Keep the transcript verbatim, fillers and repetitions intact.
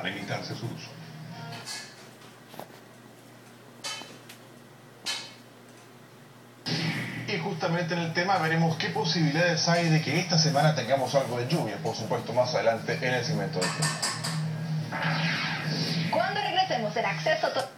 limitarse su uso. Y justamente en el tema veremos qué posibilidades hay de que esta semana tengamos algo de lluvia, por supuesto más adelante en el segmento del tiempo. Cuando regresemos en Acceso Total.